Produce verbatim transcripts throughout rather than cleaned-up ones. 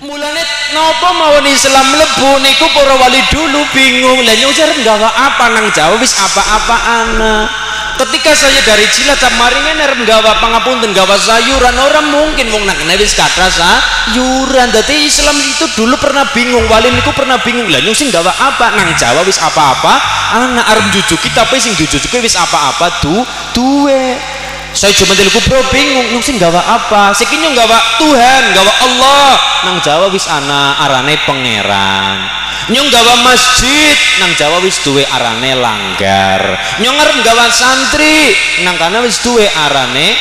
Mulane napa mawon Islam mlebu niku para wali dulu bingung. Lah nyuwun arep nggawa apa nang Jawa wis apa-apa ana. Ketika saya dari Cilacap maringe arep nggawa pangapunten nggawa sayuran orang mungkin wong nang kene wis kathah sayuran. Dadi Islam itu dulu pernah bingung, wali niku pernah bingung. Lah nyuwun sing nggawa apa nang Jawa wis apa-apa ana. Arep jujuki tapi sing dijujuki wis apa-apa du duwe. Saya cuma dulu bro bingung nyung sing gawa apa sekinya gawa Tuhan gawa Allah nang Jawa wis ana arane pangeran. Nyung gawa masjid nang Jawa wis duwe arane langgar. Nyung arep gawa santri nang kana wis duwe arane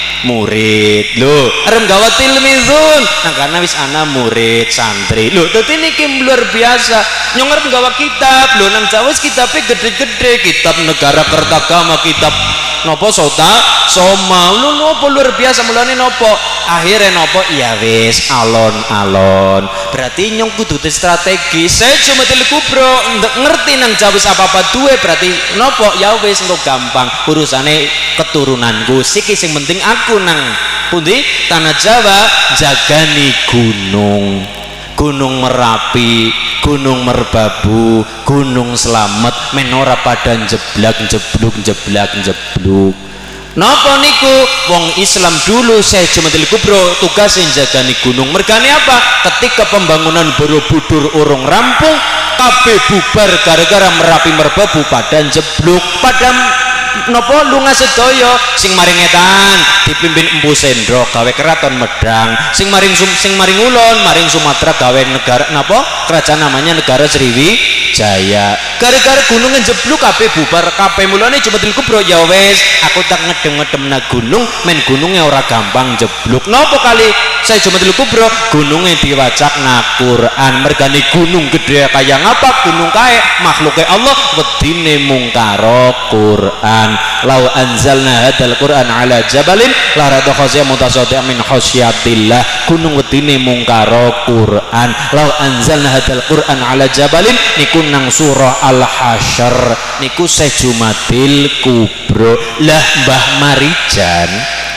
murid. Lho arep gawa tilmizun nang kana wis ana murid santri. Lho dadi niki luar biasa. Nyung arep gawa kitab lho nang Jawa wis kitabe gede-gede, kitab Negara Kertagama, kitab nopo sota soma lu nopo luar biasa. Mulane nopo akhirnya nopo iya wis alon-alon. Berarti nyong kudu strategi. Saya cuma teleku bro ngerti nang Jawa wis apa-apa duwe berarti nopo ya wis engko gampang urusane keturunanku siki sing penting aku nang pundi tanah Jawa jagani gunung. Gunung Merapi, Gunung Merbabu, Gunung Slamet menora pada jeblak jebluk jeblak jebluk. Napa niku wong Islam dulu saya cuma teliku bro tugas jagani gunung. Mergane apa? Ketika pembangunan Borobudur urung rampung kabeh bubar gara-gara Merapi Merbabu pada jebluk pada nopo lunga sedaya. Sing maring etan dipimpin Empu Sendro gawe keraton Medang, sing maring sum, sing maring ulon maring Sumatera gawe negara napa kerajaan namanya negara Sriwijaya. Gara-gara gunungnya jebluk kabeh bubar kabeh. Mulane cuma dilku bro ya wes aku tak ngedem-ngedem na gunung men gunungnya ora gampang jebluk. Napa kali saya cuma dilku bro gunungnya diwacak na Quran. Mergane gunung gede kaya ngapa gunung kae makhluknya Allah wedine mungkaro Quran. Lau anzalna hadal Quran ala jabalin la rada khasya mutasadi'a min khasyatillah. Gunung wedine mungkaro Quran. Lau anzalna hadal Quran ala jabalin niku nang surah Al-Hasyr niku sejumatil kubro. Lah Mbah Marijan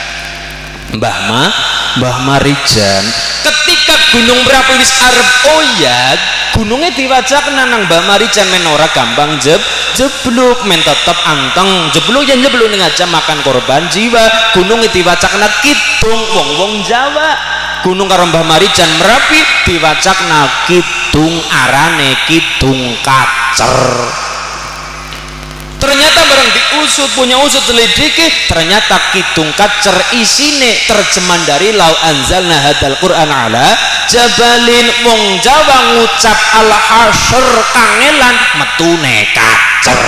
Mbah Ma Mbah Marijan ketika gunung Merapi wis arep oyat gunungnya diwacak nang Mbah Marijan menora gampang jeb jebluk men tetep anteng jebluk yang jebluk ning aja makan korban jiwa. Gunungnya diwacak na kidung wong-wong Jawa. Gunung karo Mbah Marijan Merapi diwacak na kidung arane kidung kacer. Ternyata barang diusut punya usut selidiki ternyata kidung kacer isine terjemahan dari lau anzalna hadal Quran ala jabalin. Wong Jawa ngucap Al-Hasyr kangelan metune kacer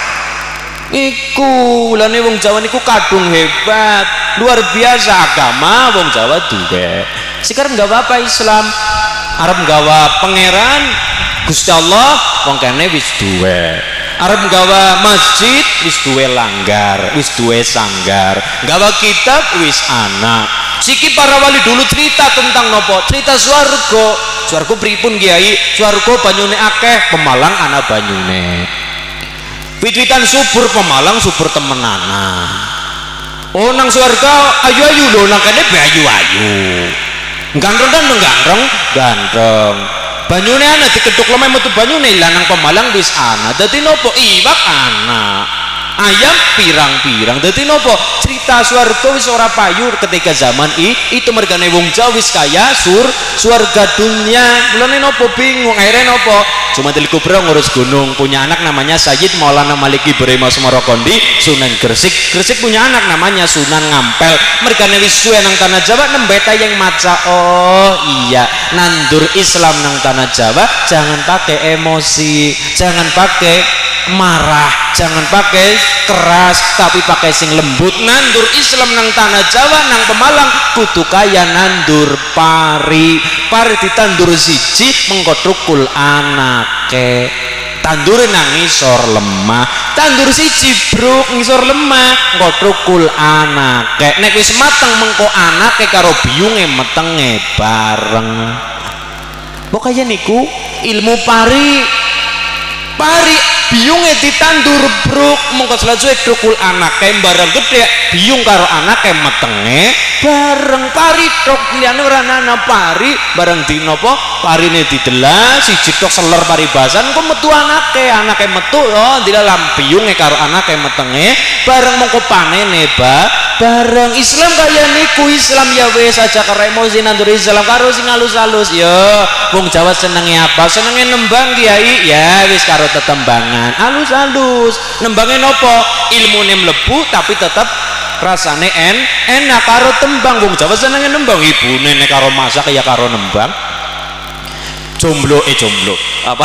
iku. Lane wong Jawa niku kadung hebat luar biasa agama wong Jawa duwe. Sekarang nggak apa-apa Islam arep nggawa pangeran Gusti Allah wong kene wis duwe. Arep nggawa masjid wis duwe langgar wis duwe sanggar. Nggawa kitab wis ana. Siki para wali dulu cerita tentang nopo cerita swarga. Swarga pripun Kiai? Swarga banyune akeh Pemalang ana banyune. Wit-witan subur Pemalang subur temenanan. Oh nang swarga ayu-ayu lho nang kene ayu-ayu. Ganteng kan ganteng ganteng. Banyune ana diketuk lemah metu banyune lanang Pemalang wis ana. Dadi nopo iwak ana. Ayam pirang-pirang. Dadi nopo cerita swarga wis ora payu ketika zaman i itu mergane wong Jawa wis kaya sur swarga dunia. Mulane nopo bingung akhirnya nopo cuma teliku bro ngurus gunung punya anak namanya Sayyid Maulana Maliki Ibrahim Semorokondi Sunan Gresik. Gresik punya anak namanya Sunan Ngampel. Mergane wis suwe nang tanah Jawa nembeta yang maca. Oh iya nandur Islam nang tanah Jawa jangan pakai emosi, jangan pakai marah, jangan pakai keras tapi pakai sing lembut. Nandur Islam nang tanah Jawa nang Pemalang kudu kaya nandur pari. Pari ditandur siji mengko trukul anake. Tandur nang ngisor lemah. Tandur siji bro ngisor lemah engko trukul anake. Nek wis mateng mengko anake karo biyunge metenge bareng. Pokoknya niku ilmu pari. Pari biyunge ditandur bruk mengko selesai trukul anake bareng gede biyung karo anake metenge bareng pari tok liyane ora ana pari bareng dina apa parine didelas siji tok seler paribasan kok metu anake anake metu oh dilalam biyunge karo anake metenge bareng mengko panene ba bareng Islam kaya niku Islam ya wis aja karo emosi nandur Islam karo sing halus-halus ya wong Jawa senenge apa senenge nembang kiai ya wis karo tetembangan halus-halus nembangnya nopo ilmune mlebu tapi tetap rasane en enak karo tembang wong Jawa senenge nembang ibune nek karo masak ya karo nembang jomblo eh jomblo apa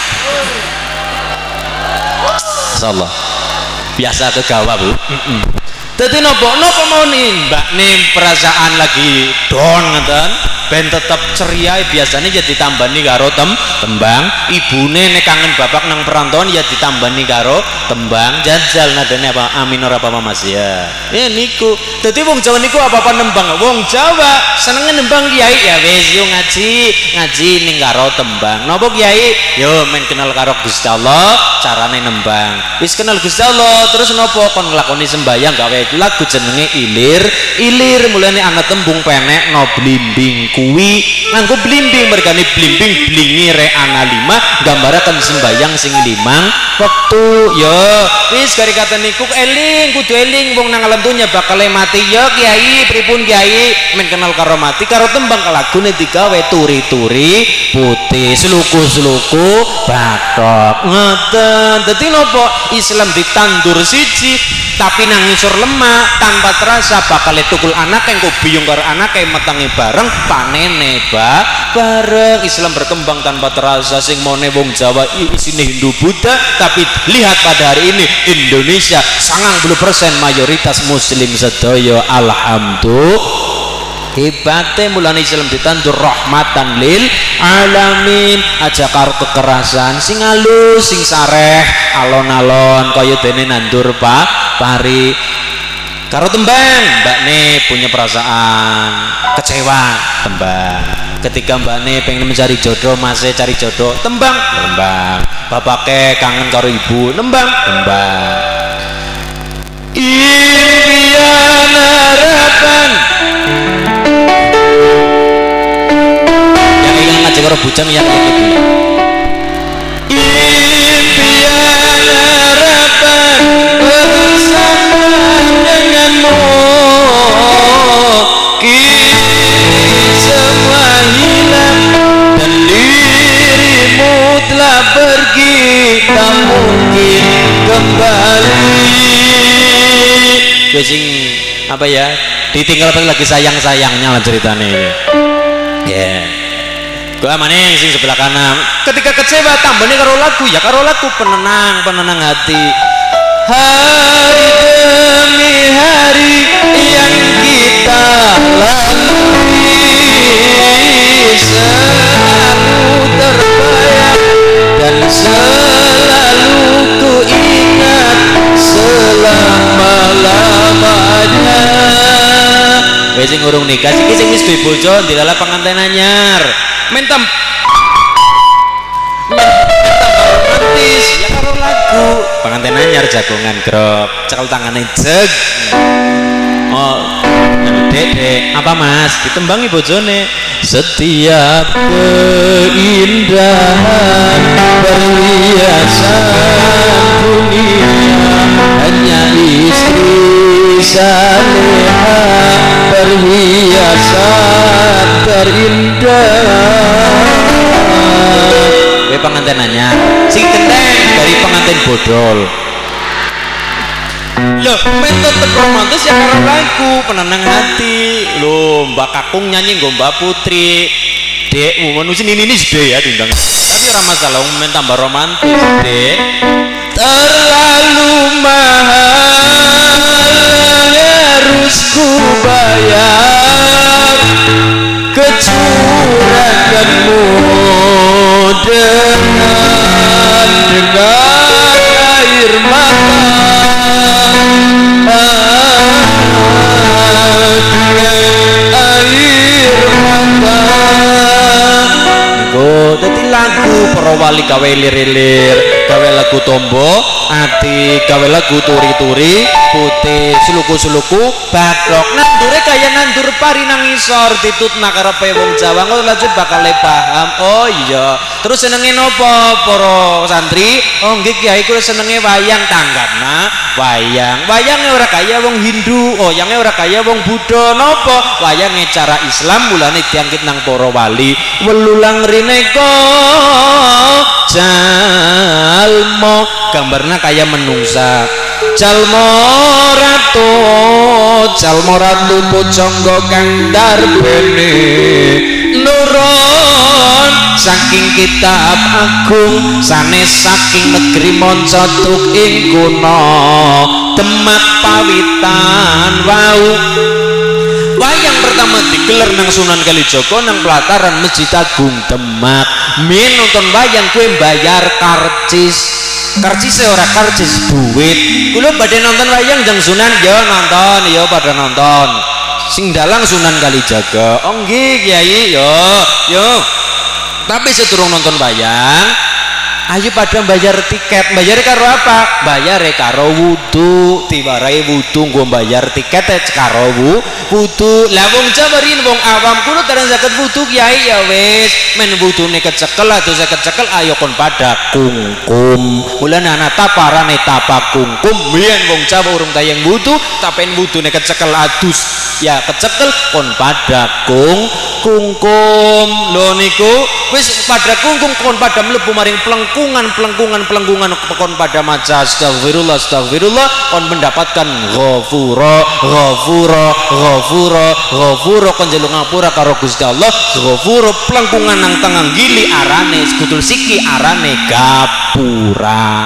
insyaallah biasa kegawa bu jadi nopo nopo mau nih mbak nih perasaan lagi down ngeten ben tetap ceria biasanya ya ditambani karo tem tembang ibune nek kangen bapak nang perantauan ya ditambani karo tembang jajal nadane apa amin ora apa mas ya eh niku dadi wong Jawa niku apa-apa nembang wong Jawa senenge nembang kiai ya wis yo ngaji ngaji ning karo tembang napa kiai yo men kenal karo Gusti Allah carane nembang wis kenal Gusti Allah terus napa kon nglakoni sembayang gawe lagu jenenge ilir ilir mulane ana tembung penek no blimbing kuwi nganggo blimbing mergane blimbing blingi re ana lima gambaraken sembayang sing limang wektu ya wis gari kata niku eling kudu eling wong nang alam dunya bakal mati ya kiai pripun kiai men kenal karo mati karo tembang lagune digawe turi-turi putih sluku-sluku batok ngoten dadi napa Islam ditandur siji tapi nang ngisor lemah tanpa terasa bakal tukul anak yang kau biyung karo anak yang metangi bareng panene ba bareng Islam berkembang tanpa terasa sing mone wong Jawa isine Hindu Buddha tapi lihat pada hari ini Indonesia sembilan puluh persen mayoritas muslim sedaya alhamdulillah hebate mulane Islam ditandur rahmatan lil alamin aja karo kekerasan sing halus sing sareh alon-alon kaya dene nandur pak pari karo tembang mbak ne punya perasaan kecewa tembang ketika mbak ne pengen mencari jodoh masih cari jodoh tembang tembang bapake kangen karo ibu nembang tembang impian harapan yang ingin ngaji karo bujang yang itu impian harapan bersama denganmu kini semua hilang dan dirimu telah pergi tak mungkin kembali sing apa ya ditinggal lagi sayang-sayangnya lah ceritanya ini ya yeah. Gua maning sing sebelah kanan ketika kecewa tambahnya karo lagu ya karo lagu penenang penenang hati hari demi hari yang kita lalui selalu terbayang dan selalu ku ingat selama-lamanya wis sing urung nikah iki sing wis duwe bojo dilala pengantin anyar mentem romantis ya karo lagu pengantin anyar jagongan grok cekel tangane jeg oh dek apa mas ditembangi bojone setiap keindahan perhiasan dunia hanya istri salehah perhiasan terindah we pengantinannya sing genteng dari pengantin bodol loh main tetep romantis ya karo lagu penenang hati loh mbak kakung nyanyi nggo mbak putri dek manusia ini ini sudah ya diundang tapi orang masalah main tambah romantis dek terlalu mahal harus ku bayar kecuranganmu dengan dengan air mata air mata go dadi lagu para wali gawe lir-lir, gawe lagu tombo ati, gawe lagu turi-turi putih suluku-suluku bathok nandure kaya nandur pari nang isor ditutna karepe wong Jawa ngono lanjut bakal paham. Oh iya, terus senenge napa para santri? Oh nggih Kyai kula senenge wayang tanggapna wayang. Wayange ora kaya wong Hindu, oh yange ora kaya wong Buddha. Napa? Wayange cara Islam mulane diangkit nang para wali. Welulang rineka jalma gambarna kaya menungsa. Jalma ratu, jalma ratu pujangga kang darbene nurun saking kitab agung sanes saking negeri Moncoduk ing kuna Demak pawitan wau. Wayang pertama digelar nang Sunan Kalijaga nang pelataran Masjid Agung Demak. Min nonton wayang kue bayar karcis. Karcis ora karcis duit. Kula badhe nonton wayang jeng Sunan yo nonton, yo pada nonton. Sing dalang Sunan Kalijaga. Oh nggih Kyai, yo yo. Tapi sedurung nonton wayang, ayo pada bayar tiket. Bayar karo apa? Bayar karo wudu. Diwarai wudu nggo bayar tiket karo wudu. Lah wong Jawarin wong awam kulo terang saged wudu Kyai ya wis men wudune kecekel atus kecekel ayo kon pada kungkum. Mulane ana taparane tapa kungkum. Biyen wong Jawa urung tayang wudu tapen wudune kecekel adus ya kecekel kon pada kung kungkum. Lho niku wis pada kungkum kon pada mlebu maring plengkungan plengkungan plengkungan kon pada maca astagfirullah astagfirullah kon mendapatkan ghafura ghafura ghafura ghafura kon njaluk ngapura karo Gusti Allah. Ghafura plengkungan nang tangang gili arane skutul siki arane gapura.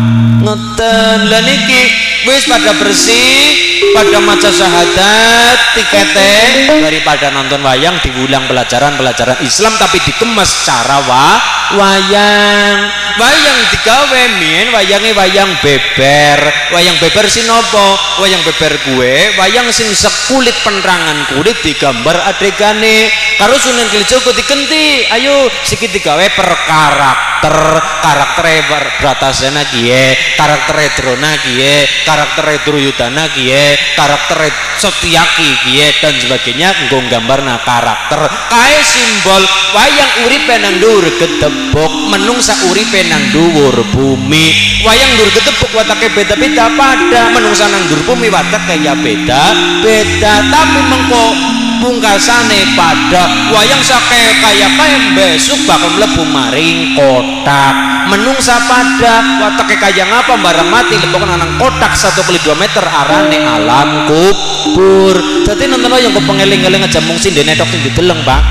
Ngeten lha niki wis pada bersih pada maca syahadat tikete daripada nonton wayang diulang pelajaran-pelajaran Islam tapi dikemas cara wa wayang. Wayang digawe mien wayange wayang beber. Wayang beber sinopo? Wayang beber gue wayang sing sekulit penerangan kulit digambar adegane karo Sunan Kalijaga dikenti. Ayo sikit digawe per karakter. Karaktere Bratasena kiye, karaktere Drona kiye, karaktere Duryudana kiye, karaktere Setyaki kiye dan sebagainya nggo gambarna karakter. Kae simbol wayang uripe nang dhuwur gedebok, menungsa uripe nang dhuwur bumi. Wayang dhuwur gedebok watake beda-beda pada menungsa nang dhuwur bumi watake ya beda-beda tapi mengko pungkasane pada wayang sake kaya kaya besok bakal mlebu maring kotak. Menungsa pada watake kaya ngapa barang mati lebokna nang kotak satu kali dua meter arane alam kubur. Dadi nonton yang kepengeling-eling aja mung sindene tok sing dideleng Pak,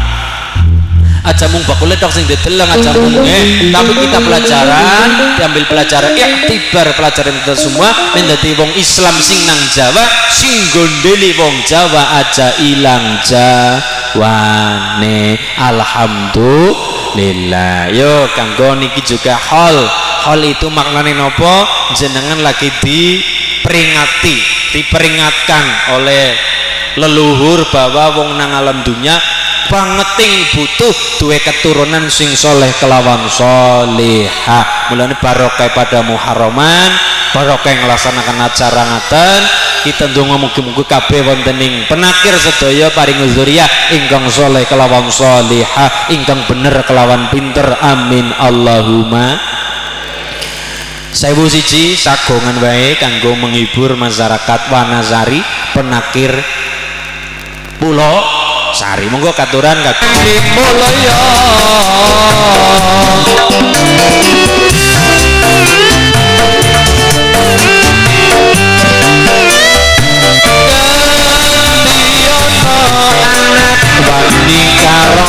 aja mung bakule tok sing dideleng aja mung eh tapi kita pelajaran diambil pelajaran iktibar pelajaran kita semua menjadi wong Islam sing nang Jawa sing gondeli wong Jawa aja ilang Jawane. Alhamdulillah. Yo kanggo niki juga hal hal itu maknane nopo jenengan lagi diperingati diperingatkan oleh leluhur bahwa wong nang alam dunia bangeting butuh duwe keturunan sing soleh kelawan solihah. Mulane barokah pada Muharraman, barokah nglaksanakan acara ngaten. Kita ndonga mugi-mugi kabeh wonten ing penakir sedaya paring dzurriyyah ingkang soleh kelawan solihah, ingkang bener kelawan pinter. Amin Allahumma. Sewu siji sagongan wae kanggo menghibur masyarakat Wanasari penakir Pulau Sari. Monggo katuran kagem mulya wani karo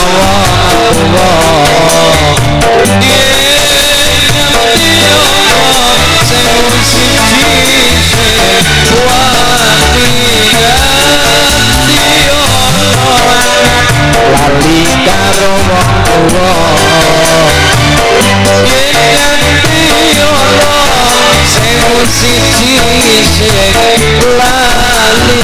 lali karo wong tuwa yen diolo sewu siji sing lali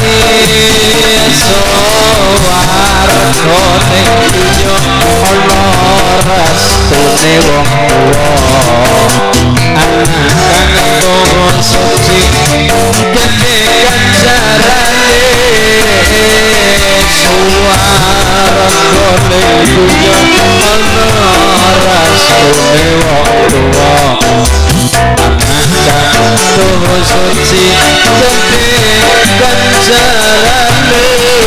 sawarga ning donya ana restu sune wong tuwa anak kang tuwa suci gede ganjarane suara gole dunya ana rasune wong tuwa anak kang tuwa suci gede ganjarane.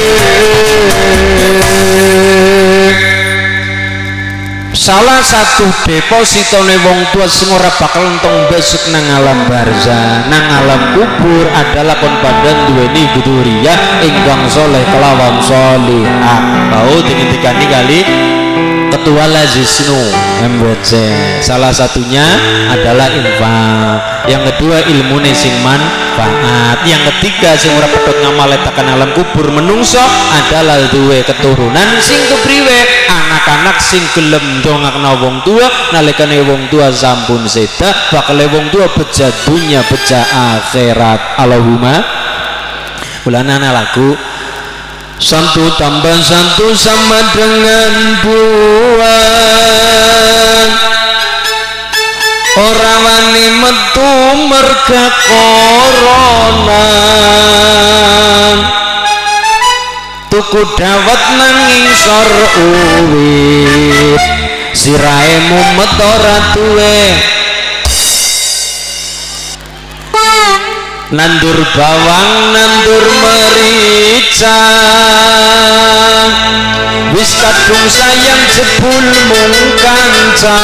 Salah satu depositone wong tua sing ora bakal entong besok nang alam barzah nang alam kubur adalah kon badan duweni guduriya ingkang soleh kelawan solihah. Mau dinikani kali ketua Lazisnu M B C. Salah satunya adalah infak, yang kedua ilmu sing manfaat, yang ketiga sing ora pedhot ngamaletaken alam kubur menungso adalah duwe keturunan sing kepriwe, anak-anak sing gelem ndongakna wong tua nalikane wong tua sampun seda bakal wong tua beja dunya beja akhirat. Allahumma bulanana lagu satu tambah satu sama dengan dua, orang wani metu merga corona, tuku dawet nanging sor uwit, sirahe mumet ora duwe, nandur bawang nandur merica, wis kadung sayang jebul mung kanca,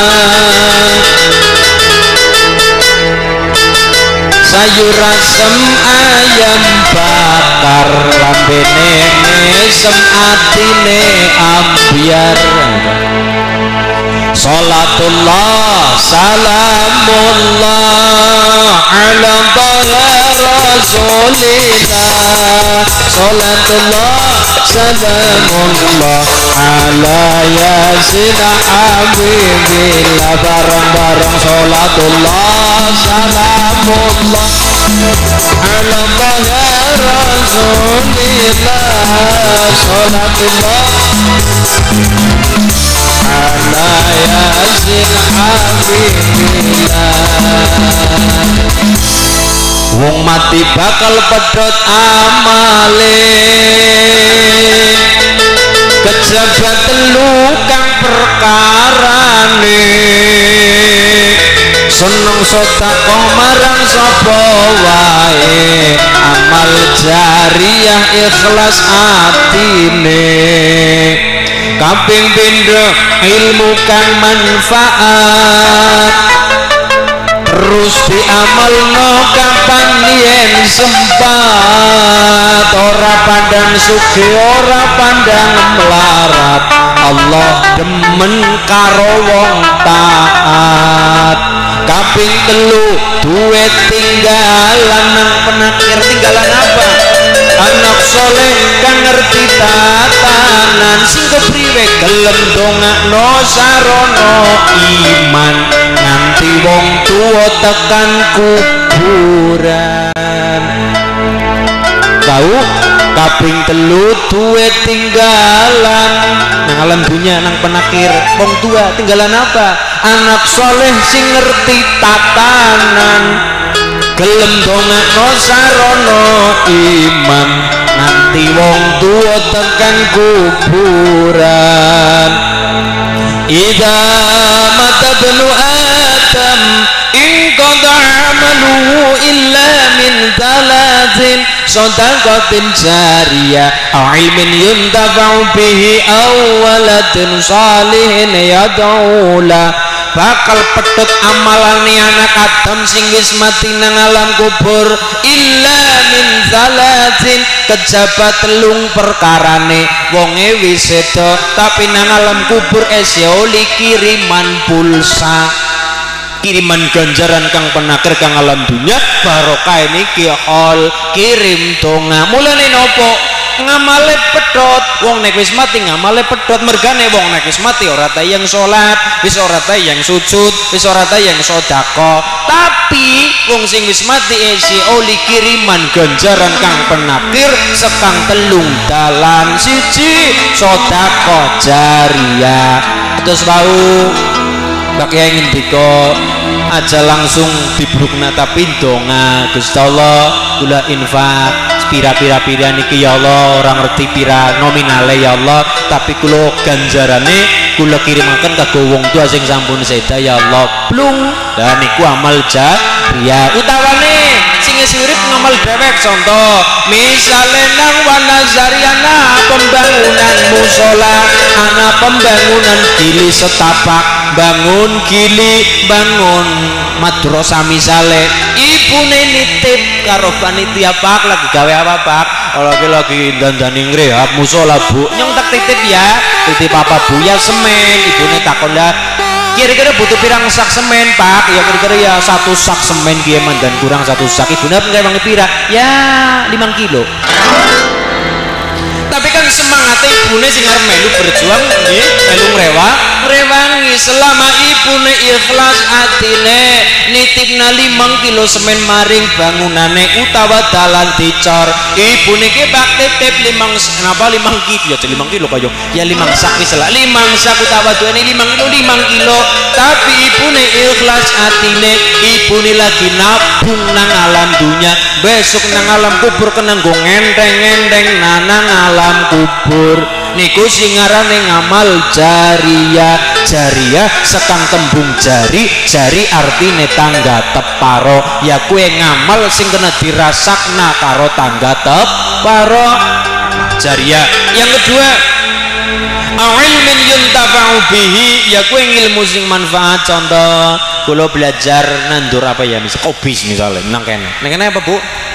sayur asem ayam bakar lambene mesem atine ambiar. Salatullah salamullah ala rasulillah, salatullah salamullah ala yasin habibillah, bareng-bareng salatullah salamullah ala rasulillah, salatullah ala yasin habibillah. Wong mati bakal pedhot amale, kejabat telu kang perkarane, seneng sedekah marang sapa wae, amal jariyah ikhlas atine, kaping pindho ilmu kang manfaat, terus diamalno kapan yen sempat, ora pandang sugih ora pandang melarat, Allah demen karo wong taat. Kaping telu duwe tinggalan nang penakir, tinggalan apa? Anak soleh kang ngerti tatanan, sing kepriwe gelem dongakno sarana iman nganti wong tuwa tekan kuburan. Kau kaping telu duwe tinggalan nang alam dunya nang penakir, wong tua tinggalan apa? Anak soleh sing ngerti tatanan, gelem dongakno sarana iman nanti wong tuwa tekan kuburan. Idza mata bnu adam in qada amaluhu illa min thalathin, sadaqatin jariyah aw ilmin yuntafa'u bihi aw waladin salihin yad'ula. Bakal pedhot amalane anak Adam sing wis mati nang alam kubur illa min zalatin, kejabat telung perkarane, wonge wis seda tapi nang alam kubur esya oli kiriman pulsa, kiriman ganjaran kang penakir kang alam dunya, barokah niki hol kirim donga. Mulane nopo ngamale pedhot, wong nek wis mati ngamale pedhot, mergane wong nek wis mati ora tayang salat, wis ora tayang sujud, wis ora tayang sedekah, tapi wong sing wis mati isi oli kiriman ganjaran kang penakir sekang telung dalan, siji sedekah jariyah, terus bau Pak Kiai ngendika aja langsung dibrukna tapi donga Gusti Allah kula infak pira-pira-pira niki ya Allah orang ngerti pira nominale ya Allah tapi kula ganjarane kula kirimaken kanggo wong tua sing sampun seda ya Allah blung dan niku amal jariyah utawane sing urip ngamal dewek contoh misale nang wanazariana pembangunan musola ana pembangunan gili setapak bangun gili bangun madrasah misale ibune nitip karo panitia Pak lagi gawe apa Pak lagi lagi dandani ngrehab musola Bu nyong tak titip ya titip apa Bu ya semen ibune takon dah kira-kira butuh pirang sak semen Pak ya kira-kira ya satu sak semen kiye mandan kurang satu sak ibune pengen mang pira ya lima kilo tapi kan semangatnya ibune sing arep melu berjuang nggih melu ngrewak ngrewangi selama ibune ikhlas atine nitipna limang kilo semen maring bangunane utawa dalan dicor ibune ki bak titip limang napa limang kilo ya limang kilo kaya ya limang sak wis lah limang sak utawa duweni limang kilo limang kilo tapi ibune ikhlas atine ibune lagi nabung nang alam dunya besok nang alam kubur kena nggo ngenteng-ngenteng nanang alam kubur niku sing ngarane ngamal jariyah jariyah sekang tembung jari jari artine tangga teparo ya kue ngamal sing kena dirasakna karo tangga teparo jariyah yang kedua ilmin yuntafa'u bihi ya kue ilmu sing manfaat contoh kula belajar nandur apa ya misal kobis misalnya nang kene nang kene apa Bu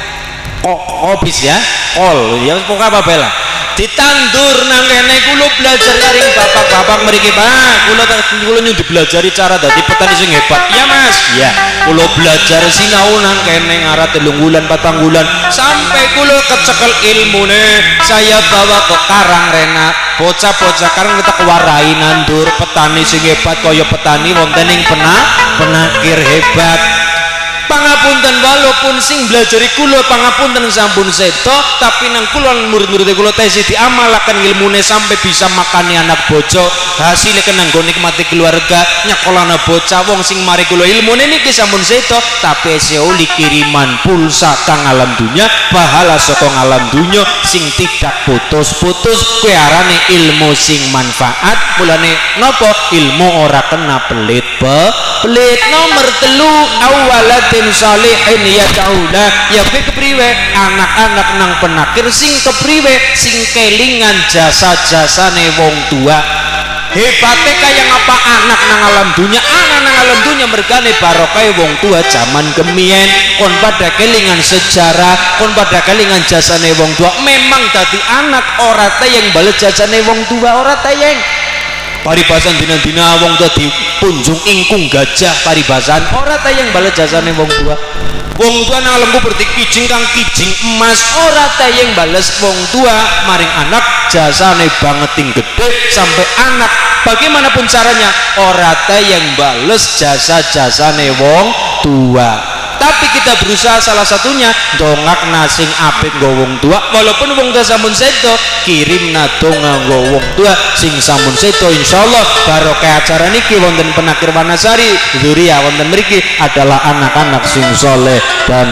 kok kobis ya kol ya pokoknya apa bela ditandur nang kene kula belajar karing bapak-bapak mriki Pak kula kula nyundi belajari cara dadi petani sing hebat ya Mas ya kula belajar sinau nang kene ngarat telung wulan patang wulan sampai kula kecekel ilmune saya bawa ke Karang Renat bocah-bocah karang kita kewarai nandur petani sing hebat kaya petani wonten ing pena penakir hebat pangapunten walaupun sing belajari kula pangapunten sampun seto tapi nang kula murid-murid kula tesi diamalaken ilmune sampai bisa makani anak bojo hasilnya kena nggo nikmati keluarga nyekolana bocah wong sing mari kula ilmune niki sampun seto tapi seoli kiriman pulsa kang alam dunya pahala saka alam dunya sing tidak putus-putus kuwi arane ilmu sing manfaat mulane napa ilmu ora kena pelit pe pelit nomor telu awalat salihin ya daulah ya kepriwe anak-anak nang penakir sing kepriwe sing kelingan jasa-jasane wong tua hebatnya kaya ngapa anak nang alam dunya anak nang alam dunya mergane barokah wong tua zaman kemien kon pada kelingan sejarah kon pada kelingan jasane wong tua memang dadi anak ora tayang bales jasane wong tua ora tayang paribasan dina-dina wong tua dipunjung ingkung gajah paribasan ora tayang bales jasane wong tua wong tua nang alam kubur kijing kang kijing emas ora tayang bales wong tua maring anak jasane bangeting gede sampai anak bagaimanapun caranya ora tayang bales jasa-jasane wong tua tapi kita berusaha salah satunya dongak nasing apik nggo wong tua walaupun wong tua sampun sedo kirim nadonga nggo wong tua sing sampun sedo insyaallah barokah acara niki wonten penakir Wanasari dzuriyah wonten mriki adalah anak-anak sing soleh dan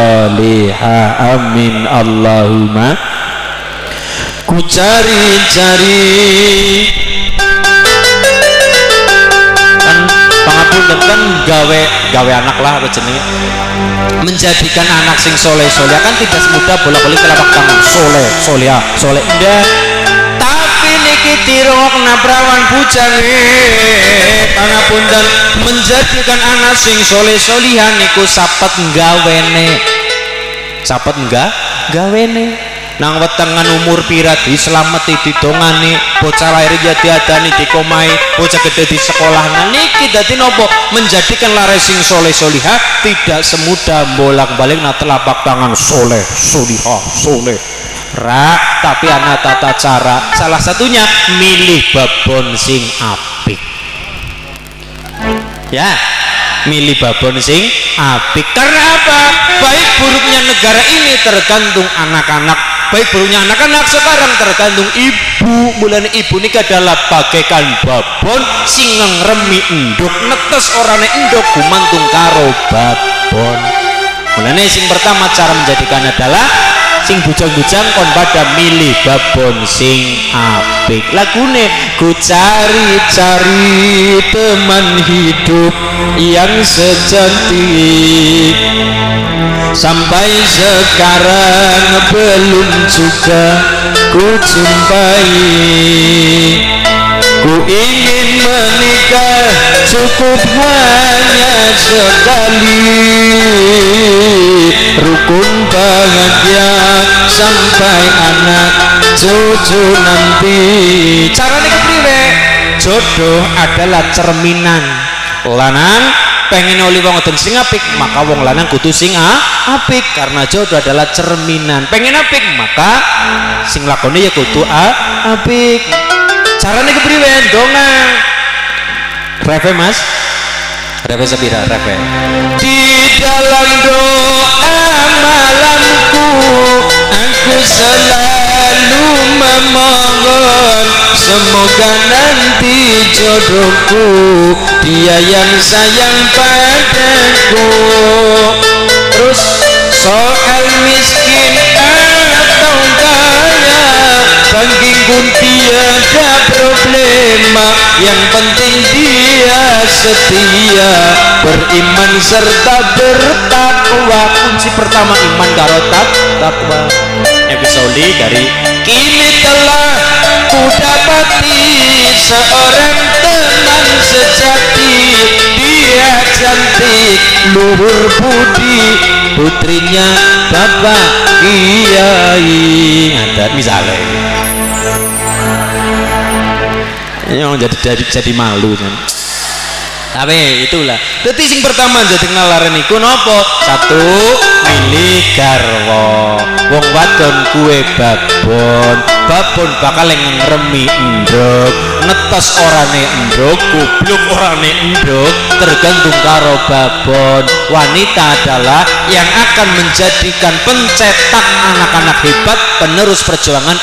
solihah amin Allahumma ku cari-cari kan pangapunten kan gawe gawe anak lah apa jenenge menjadikan anak sing soleh soleh kan tidak semudah bolak-balik telapak tangan soleh soleh soleh indah tapi niki tirok nabrawan bujange pangapunten menjadikan anak sing soleh solihan niku sapet gawene sapet enggak gawene nang wetengan umur pira dislameti didongani bocah lahir ya diadani dikomai bocah gede di sekolah nah niki dadi nopo menjadikan lare sing soleh solihah tidak semudah bolak-balik na telapak tangan soleh solihah soleh rak tapi ana tata cara salah satunya milih babon sing apik ya milih babon sing apik karena apa baik buruknya negara ini tergantung anak-anak baik buruknya anak-anak sekarang tergantung ibu ibu. Mulane ibu ini adalah bagaikan babon sing ngremi enduk, netes orane enduk gumantung karo babon. Mulane sing pertama cara menjadikan adalah sing bujang-bujang kon pada milih babon sing apik. Lagune ku cari-cari teman hidup yang secantik, sampai sekarang belum juga ku jumpai. Ku ingin menikah cukup hanya sekali, rukun bahagia sampai anak cucu nanti. Caranya kepriwe? Jodoh adalah cerminan. Lanang pengen oli wong wadon sing apik, maka wong lanang kudu sing apik, karena jodoh adalah cerminan. Pengen apik, maka sing lakone ya kudu apik. Caranya kepriwe? Dongeng Reve mas, Reve sepira Reve. Di dalam doa malamku aku selalu memohon, semoga nanti jodohku dia yang sayang padaku. Terus soal miskin atau kaya, bagiku tiada problema, yang penting dia setia, beriman serta bertakwa. Kunci pertama iman karo takwa. Episode dari kini telah ku dapati seorang teman sejati, dia cantik luhur budi, putrinya bapak kiai. Ada misalnya yang jadi jadi jadi malu kan. Tapi itulah. Jadi sing pertama jadi ngelaren iku nopo? Satu, milih garwa. Wong wadon kue babon. Babon bakal ngremi enduk, netes orane enduk, goblok orane enduk, tergantung karo babon. Wanita adalah yang akan menjadikan pencetak anak-anak hebat, penerus perjuangan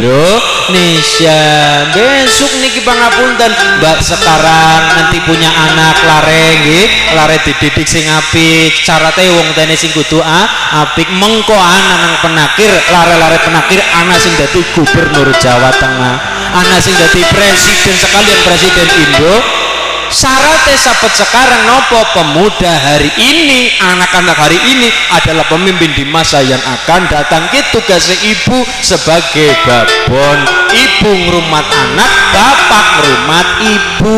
Indonesia. Besok niki pangapunten, mbak sekarang nanti punya anak lare nggih, lare dididik sing apik, carate wong tene sing kudu apik. Mengko anak nang penakir, lare-lare penakir anak sing dadi gubernur Jawa Tengah, anak sing dadi presiden sekalian presiden Indo. Syaratnya sahabat sekarang nopo? Pemuda hari ini, anak-anak hari ini adalah pemimpin di masa yang akan datang. Itu tugasnya ibu sebagai babon. Ibu ngrumat anak, bapak ngrumat ibu.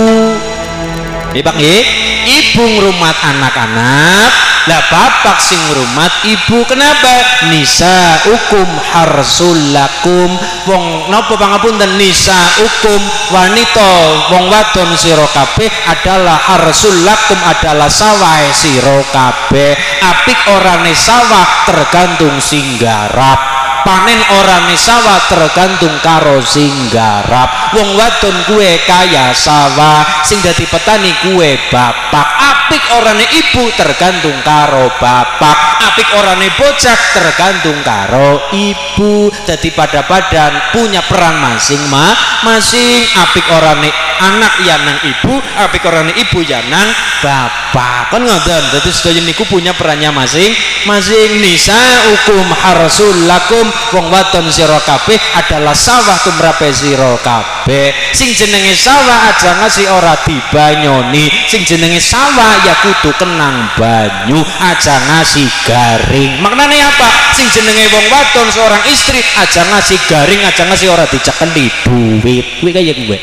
Ini bang, ibu ngrumat anak-anak, lah bapak sing ngrumat ibu. Kenapa? Nisa ukum harsul lakum. Wong napa pangapunten? Nisa ukum, wanita wong wadon sira kabeh adalah harsul lakum, adalah sawah sira kabeh. Apik orane sawah tergantung sing garap, panen orane sawah tergantung karo sing garap. Wong wadon kue kaya sawah, sing dadi petani kue bapak. Apik orane ibu tergantung karo bapak, apik orane bocah tergantung karo ibu. Dadi pada-padan punya peran masing-masing. Apik orane anak ya nang ibu, apik orane ibu ya nang bapak. Kan ngoten. Dadi sedaya niku punya perannya masing-masing. Nisa ukum harsul lakum, wong wadon sira kabeh adalah sawah tumrape sira kabeh. Sing jenenge sawah aja ngasih ora dibanyoni, sing jenenge sawah ya kudu kenang banyu, aja ngasih garing. Maknane apa? Sing jenenge wong wadon seorang istri aja ngasih garing, aja ngasih ora dicekeli duit. Kuwi kaya gue.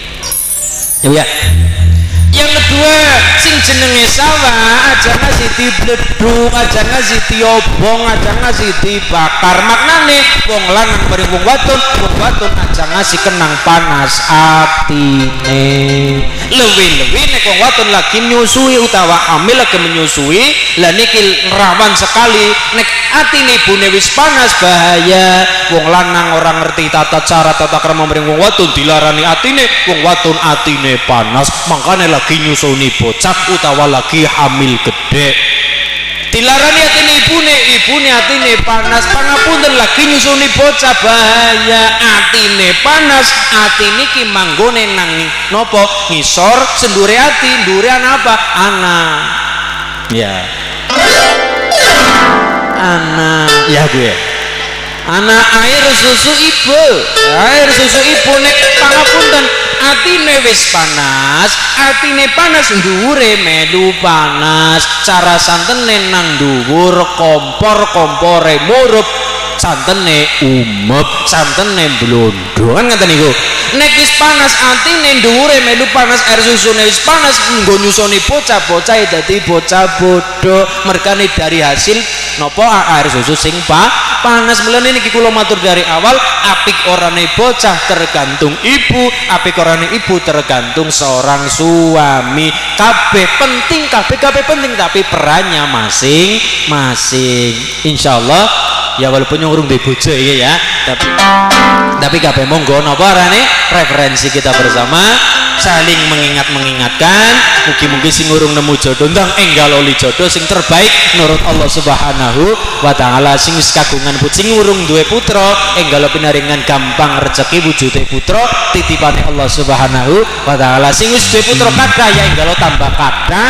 Ya ya. Yang kedua, sing jenenge sawah aja ngasih dibleduk, aja ngasih diobong, aja ngasih dibakar. Maknane wong lanang bareng wong wadon, wong wadon aja ngasih kenang panas atine. Lewi-lewi nek wong wadon lagi nyusui utawa hamil lagi menyusui, lah niki rawan sekali nek atine ibune wis panas, bahaya. Wong lanang orang ngerti tata cara tata krama bareng wong wadon dilarani atine, wong wadon atine panas. Makane lagi nyusuni bocah utawa lagi hamil gede dilarani atine ibune, ibune atine panas pangapunten lagi nyusuni bocah bahaya atine panas atine ki manggone nang nopo ngisor sendure ati ndure apa anak ya anak ya gue anak air susu ibu air susu ibu nek pangapunten atine wis panas atine panas ndhuwure melu panas cara santene nang dhuwur kompor kompore murup santene umep santene blondo kan ngaten niku nek wis panas atine ndhuwure melu panas air susune wis panas nggo nyusoni bocah bocah dadi bocah bodoh merkane dari hasil napa air susu sing pa panas mulane niki kula matur dari awal apik orane bocah tergantung ibu apik orane ibu tergantung seorang suami kabeh penting kabeh kabeh penting tapi perannya masing-masing insyaallah ya walaupun nyurung di bojo ya tapi tapi kabeh monggo napa arane referensi kita bersama saling mengingat-mengingatkan mugi-mugi sing urung nemu jodoh ndang enggal oli jodoh sing terbaik menurut Allah Subhanahu wa taala sing wis kagungan putri sing urung duwe putra enggal pinaringan gampang rezeki wujude putra titipane Allah Subhanahu wa taala sing wis duwe putra kathah ya enggal tambah kathah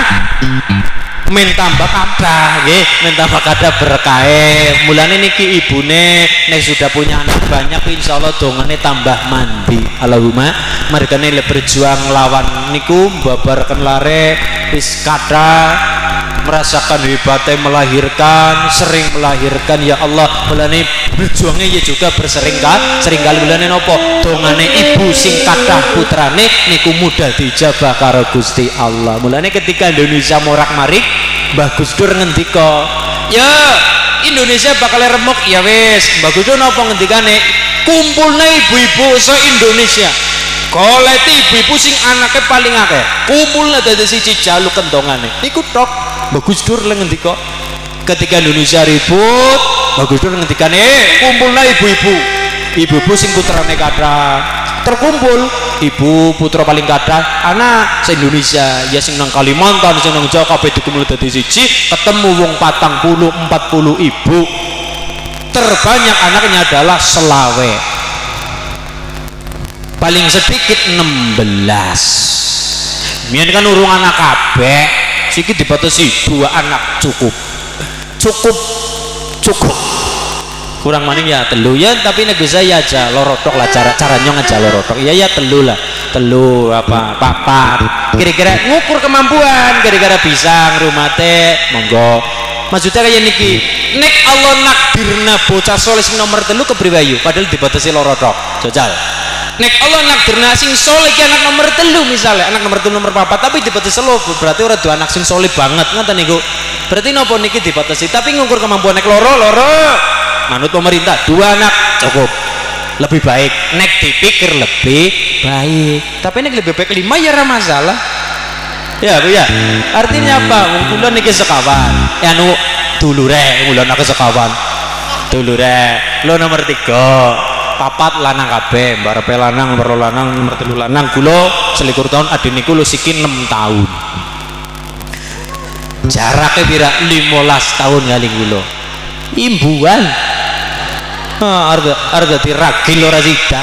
men tambah kathah nggih men tambah kathah berkahe mulane niki ibune nek sudah punya anak banyak insyaallah dongane tambah mandi Allahumma mergane le berjuang lawan niku mbabarkan lare wis kathah merasakan hebatnya melahirkan sering melahirkan ya Allah mulane berjuangnya ya juga berseringkali seringkali mulane nopo dongane ibu sing kathah putrane niku mudah dijabah karo Gusti Allah mulane ketika Indonesia morak-marik Mbah Gus Dur ngendika ya Indonesia bakal remuk ya wis Mbah Gus Dur napa ngendikane kumpulne ibu-ibu se-Indonesia goleti ibu-ibu sing anaknya paling akeh kumpulne dadi siji jaluk kendongane niku tok Mbah Gus Dur ngendika ketika Indonesia ribut Mbah Gus Dur ngendikane eh kumpulne ibu-ibu ibu-ibu sing putrane kathah terkumpul ibu putra paling kathah anak se-Indonesia ya sing nang Kalimantan sing nang Jawa kabeh dikumpul dadi siji ketemu wong patang puluh empat puluh ibu terbanyak anaknya adalah selawe paling sedikit enam belas mian kan urung anak kabeh sikit dibatasi dua anak cukup cukup cukup kurang maning ya telu ya tapi nek bisa ya aja lorotok lah cara caranya aja lorotok iya ya telu lah telu apa papat kira-kira ngukur kemampuan kira-kira bisa ngrumate monggo maksudnya kayak niki nek Allah nakdirna bocah soleh sing nomor telu kepriwayu padahal dibatasi lorotok jajal nek Allah nakdirna sing soleh ki anak nomor telu misalnya anak nomor telu nomor papat tapi dibatasi lo berarti ora dua anak sing soleh banget ngoten niku berarti napa niki dibatasi tapi ngukur kemampuan nek loro loro manut pemerintah dua anak cukup lebih baik nek dipikir lebih baik tapi nek lebih baik lima ya ora masalah ya Bu ya artinya apa wong kula niki sekawan ya anu dulure kula nek sekawan dulure lo nomor tiga papat lanang kabeh mbarepe lanang nomor lanang nomor telu lanang kula selikur tahun ade niku lho siki enam tahun jaraknya pira limolas tahun kali kula imbuan harga harga diragil ora sida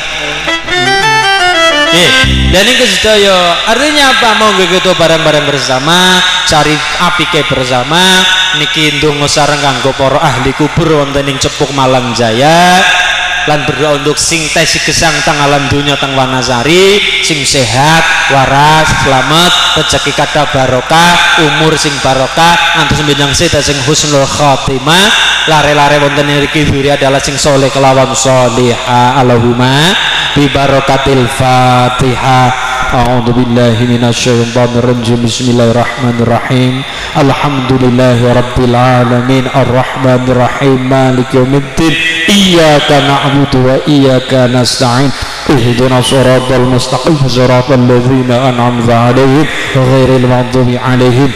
eh dan ini kesedaya artinya apa mau gitu bareng-bareng bersama cari apike bersama niki ndonga sareng kanggo para ahli kubur wonten ing Cepuk Malang Jaya lan berdoa untuk sing tesi gesang tang alam dunya tang Wanasari sing sehat waras selamat rezeki kathah barokah umur sing barokah antus benjang seda sing husnul khotimah lare-lare wonten niki diri adalah sing soleh kelawan sholihah Allahumma bi barakatil Fatihah. A'udzu billahi minasyaitonir rajim. Bismillahirrahmanirrahim. Alhamdulillahi rabbil alamin arrahmanir rahim maliki yaumiddin iyyaka na'budu wa iyyaka nasta'in ihdinas siratal mustaqim siratal ladzina an'amta 'alaihim ghairil maghdubi 'alaihim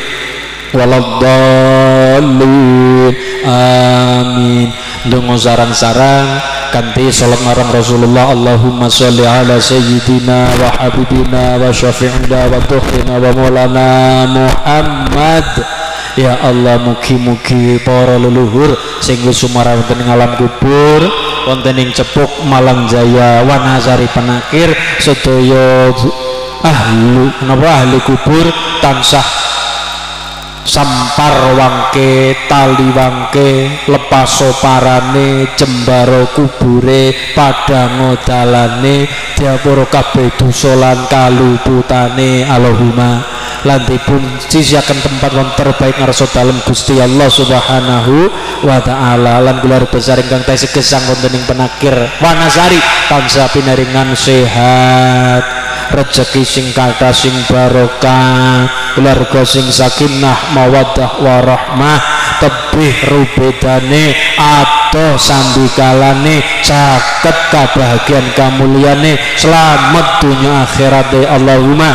waladdallin amin. Dongo sarang-sarang kanthi salat marang Rasulullah Allahumma sholli ala sayyidina wa habibina wa syafi'ina wa tukhina wa maulana Muhammad Ya Allah, mugi-mugi para leluhur sing wis sumara wonten ing alam kubur, wonten ing Cepuk, Malang Jaya, Wanasari Penakir, sedaya ahli napa ahli kubur tansah sampar wangke, tali wangke, lepaso parane, jembaro kubure, padang dalane, diapura kabeh dosa lan kaluputane. Allahumma lan dipun sisiaken tempat wonten terbaik ngarsa dalem Gusti Allah Subhanahu wa taala. Lan keluarga besar ingkang tasih gesang wonten ing Penakir Wanasari tansah pinaringan sehat, rezeki sing kathah sing barokah, keluarga sing sakinah mawaddah warahmah, tebih rubedane adoh sambikalane, caket kabahagiaan kamulyane, selamat dunia akhirat. Allahumma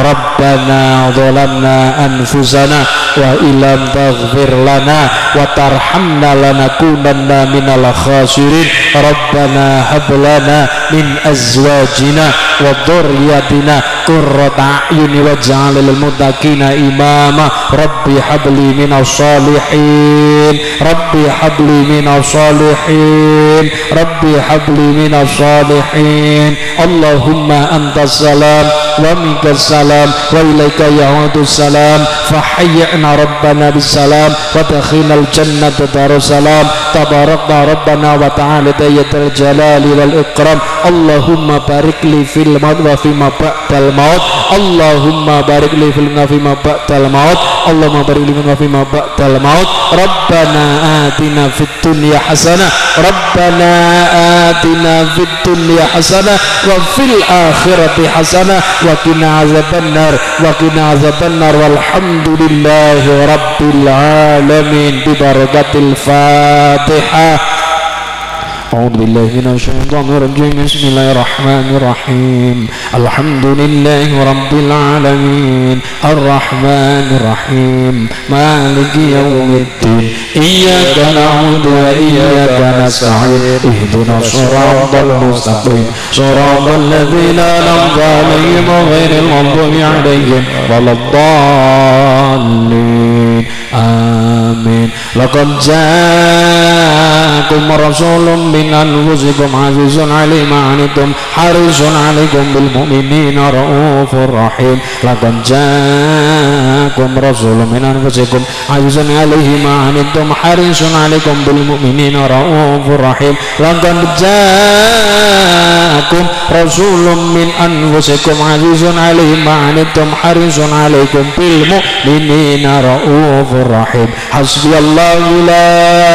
Rabbana dhalamna anfusana wa illam taghfir lana wa tarhamna lanakunanna minal khasirin. Rabbana hab lana min azwajina wa dhurriyyatina qurrata a'yuni waj'al lil muttaqina imama. Rabbi habli minas salihin, Rabbi habli minas salihin, Rabbi habli minas salihin. Allahumma antas salam wa minkas salam wa ilaika ya'udus salam. Fahayyina rabbana bisalam wa dakhinal jannata darussalam. Tabarakna rabbana wa ta'ala dayatul jalali wal ikram. Allahumma barik li fil maut wa fima ba'dal maut. Allahumma barik li fil ma fima ba'dal maut. Allahumma barik li ma fima ba'dal maut. Rabbana atina fid dunya hasanah, Rabbana atina fid dunya hasanah wa fil akhirati hasanah wa qina azabannar wa qina azabannar. Walhamdulillahi rabbil alamin bi barakatil Fatihah. أعوذ بالله من الشيطان الرجيم. بسم الله الرحمن الرحيم. الحمد لله رب العالمين الرحمن الرحيم مالك يوم الدين إياك نعبد وإياك نستعين اهدنا الصراط المستقيم صراط الذين أنعمت عليهم غير المغضوب عليهم ولا الضالين. آمين. لقد جاءكم رسول من أنفسكم عزيز عليه ما عنتم حريص عليكم بالمؤمنين رؤوف رحيم. لقد جاءكم رسول من أنفسكم عزيز عليه ما عنتم حريص عليكم بالمؤمنين رؤوف رحيم. لقد جاءكم رسول من أنفسكم عزيز عليه ما عنتم حريص عليكم بالمؤمنين رؤوف رحيم. حسبي الله لا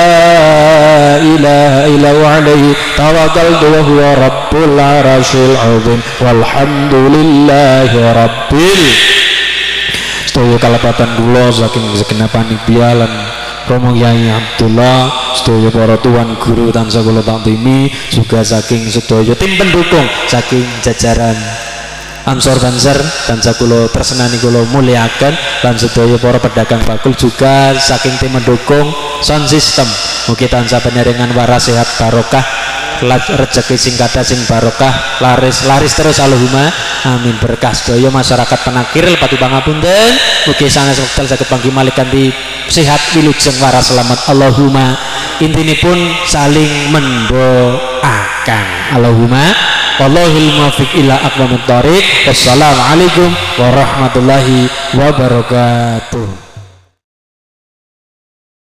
إله إلا هو عليه توكلت وهو رب العرش العظيم. والحمد لله rabbil. Sedaya kalebatan kula saking segenap panitia lan Romo Yai Abdullah, sedaya para tuan guru tansah kula taktimi, juga saking sedaya tim pendukung saking jajaran Ansor Banjar tansah kula tresnani kula muliakan, lan sedaya para pedagang bakul juga saking tim mendukung sound system. Mugi tansah panjenengan waras sehat barokah, rezeki sing kathah sing barokah, laris laris terus. Allahumma amin. Berkah sedaya masyarakat Penakir pati pangapunten, mugi sanes wekdal saged panggi malih kanthi sehat wilujeng waras selamat. Allahumma intinipun saling mendoakan. Allahumma wallahul muwaffiq ila aqwamit thoriq. Wassalamualaikum warahmatullahi wabarakatuh.